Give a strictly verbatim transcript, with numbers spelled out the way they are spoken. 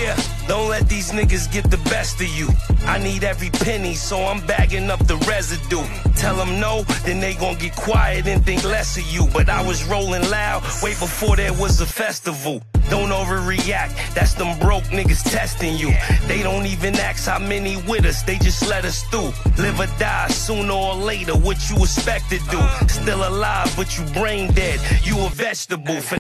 Yeah, don't let these niggas get the best of you. I need every penny, so I'm bagging up the residue. Tell them no, then they gon' get quiet and think less of you. But I was rolling loud way before there was a festival. Don't overreact, that's them broke niggas testing you. They don't even ask how many with us, they just let us through. Live or die, sooner or later, what you expect to do. Still alive, but you brain dead, you a vegetable.